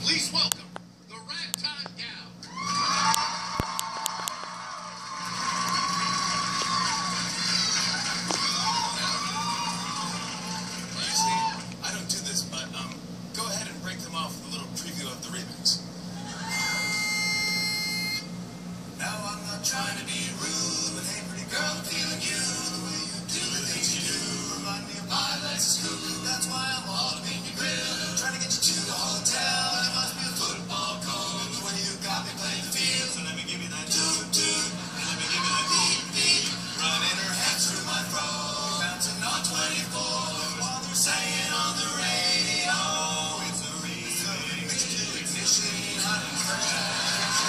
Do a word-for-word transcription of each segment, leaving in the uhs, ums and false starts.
Please welcome the Ragtime Gal. Usually, I don't do this, but um, go ahead and break them off with a little preview of the remix. Now I'm not trying to be rude, but hey, pretty girl, I'm feeling you. The way you do the things you do remind me of my life's school. That's why I'm all up in your grill, trying to get you to the hotel. It must be a football coach, the way you got me playing the field. So let me give you that doot doot, and let me give you that beat beat. Running her hands through my fro, bouncing on twenty-four while they're saying on the radio. It's a remix to ignition, hot and fresh.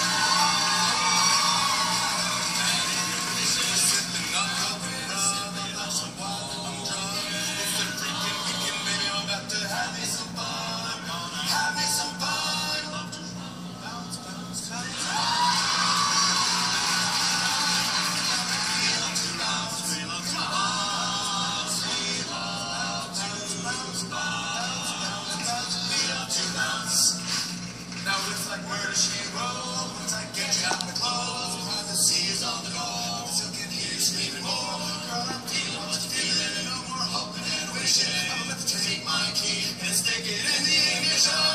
Now it's like murder she wrote. Once I get you out the clothes, privacy is on the door. Still can hear you screaming more. Girl, I'm feeling what you're feeling. No more hoping and wishing. I'm about to take my key and stick it in the ignition.